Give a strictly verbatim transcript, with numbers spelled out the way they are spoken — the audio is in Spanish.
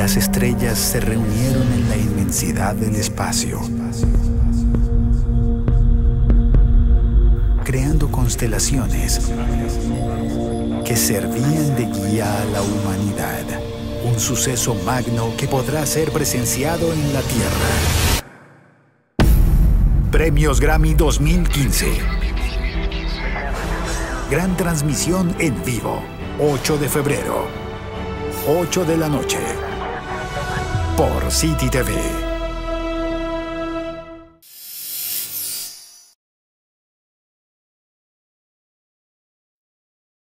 las estrellas se reunieron en la inmensidad del espacio, creando constelaciones que servían de guía a la humanidad. Un suceso magno que podrá ser presenciado en la Tierra. Premios Grammy dos mil quince. Gran transmisión en vivo. ocho de febrero. ocho de la noche. Por City T V.